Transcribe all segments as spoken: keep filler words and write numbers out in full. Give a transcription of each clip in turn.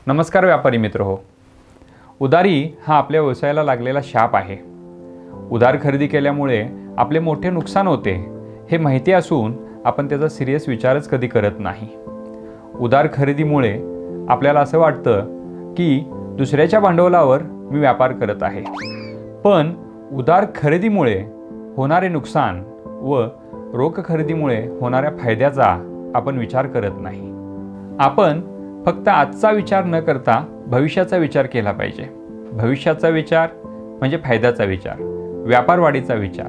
नमस्कार व्यापारी मित्र हो. उधारी हा आपल्या व्यवसायाला लागलेला शाप आहे. उधार खरेदी केल्यामुळे आपले मोठे नुकसान होते हे माहिती असून आपण त्याचा सिरियस विचारच कधी करत नाही. उधार खरेदीमुळे आपल्याला असं वाटतं की दुसऱ्याच्या भांडवलावर मी व्यापार करत आहे, पण उधार खरेदीमुळे होणारे नुकसान व रोख खरेदीमुळे होणाऱ्या फायद्याचा आपण विचार करत नाही. आपण फक्त आजचा विचार न करता भविष्याचा विचार केला पाहिजे. भविष्याचा विचार म्हणजे फायद्याचा विचार, व्यापार वाढीचा विचार.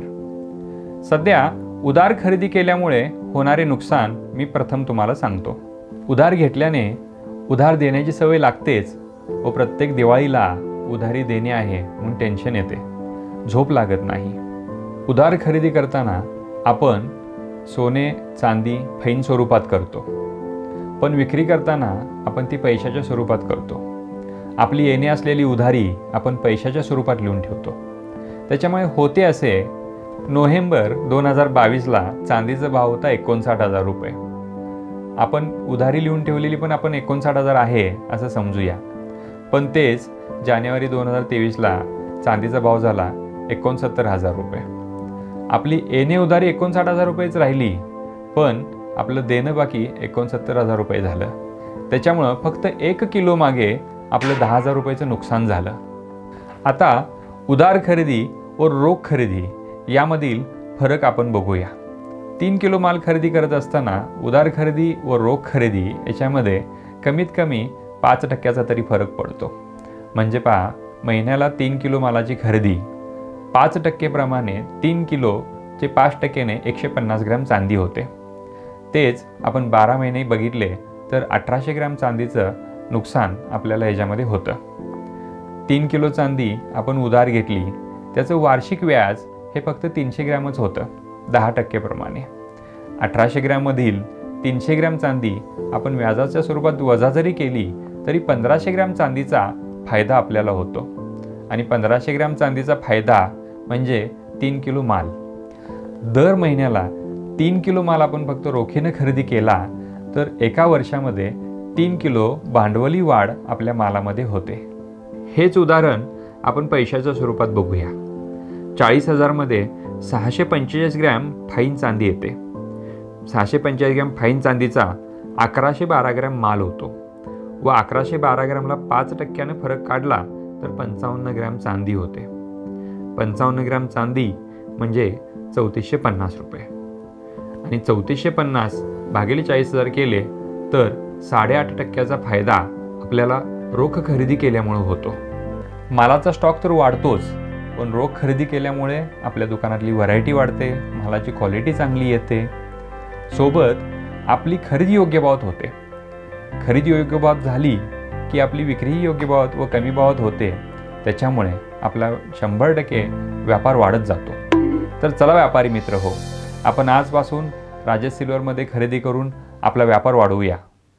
सध्या उधार खरेदी केल्यामुळे होणारे नुकसान मी प्रथम तुम्हाला सांगतो. उधार घेतल्याने उधार देण्याची सवय लागतेच व प्रत्येक दिवाळीला उधारी देणे आहे म्हणून टेन्शन येते, झोप लागत नाही. उधार खरेदी करताना आपण सोने चांदी फैन स्वरूपात करतो, पण विक्री करताना आपण ती पैशाच्या स्वरूपात करतो. आपली येणे असलेली उधारी आपण पैशाच्या स्वरूपात लिहून ठेवतो. त्याच्यामुळे होते असे, नोव्हेंबर दोन हजार बावीसला चांदीचा भाव होता एकोणसाठ हजार रुपये. आपण उधारी लिहून ठेवलेली पण आपण एकोणसाठ हजार आहे असं समजूया, पण तेच जानेवारी दोन हजार तेवीसला चांदीचा भाव झाला एकोणसत्तर हजार रुपये. आपली येणे उधारी एकोणसाठ हजार रुपयेच राहिली, पण आपलं देणं बाकी एकोणसत्तर हजार रुपये झालं. त्याच्यामुळं फक्त एक किलो मागे आपलं दहा हजार रुपयाचं नुकसान झालं. आता उधार खरेदी व रोख खरेदी यामधील फरक आपण बघूया. तीन किलो माल खरेदी करत असताना उधार खरेदी व रोख खरेदी याच्यामध्ये कमीत कमी पाच टक्क्याचा तरी फरक पडतो. म्हणजे पहा, महिन्याला तीन किलो मालाची खरेदी पाच टक्केप्रमाणे तीन किलोचे पाच टक्केने एकशे पन्नास ग्रॅम चांदी होते. तेच आपण बारा महिने बघितले तर अठराशे ग्रॅम चांदीचं नुकसान आपल्याला याच्यामध्ये होतं. तीन किलो चांदी आपण उधार घेतली, त्याचं वार्षिक व्याज हे फक्त तीनशे ग्रॅमच होतं, दहा टक्केप्रमाणे. अठराशे ग्रॅममधील तीनशे ग्रॅम चांदी आपण व्याजाच्या स्वरूपात वजा जरी केली तरी पंधराशे ग्रॅम चांदीचा फायदा आपल्याला होतो. आणि पंधराशे ग्रॅम चांदीचा फायदा म्हणजे तीन किलो माल. दर महिन्याला तीन किलो माल आपण फक्त रोखीने खरेदी केला तर एका वर्षामध्ये तीन किलो भांडवली वाढ आपल्या मालामध्ये होते. हेच उदाहरण आपण पैशाच्या स्वरूपात बघूया. चाळीस हजारमध्ये सहाशे पंचेचाळीस ग्रॅम फाईन चांदी येते. सहाशे पंचेचाळीस ग्रॅम फाईन चांदीचा अकराशे बारा ग्रॅम माल होतो व अकराशे बारा ग्रॅमला पाच टक्क्याने फरक काढला तर पंचावन्न ग्रॅम चांदी होते. पंचावन्न ग्रॅम चांदी म्हणजे चौतीसशे पन्नास रुपये. आणि चौतीसशे पन्नास भागिले चाळीस हजार केले तर साडेआठ टक्क्याचा फायदा आपल्याला रोख खरेदी केल्यामुळे होतो. मालाचा स्टॉक तर वाढतोच, पण रोख खरेदी केल्यामुळे आपल्या दुकानातली व्हरायटी वाढते, मालाची क्वालिटी चांगली येते, सोबत आपली खरेदी योग्य भावात होते. खरेदी योग्य भावात झाली की आपली विक्रीही योग्य भावात व कमी भावात होते. त्याच्यामुळे आपला शंभर टक्के व्यापार वाढत जातो. तर चला व्यापारी मित्र हो, आपण आजपासून राजेश सिल्वरमध्ये खरेदी करून आपला व्यापार वाढवूया.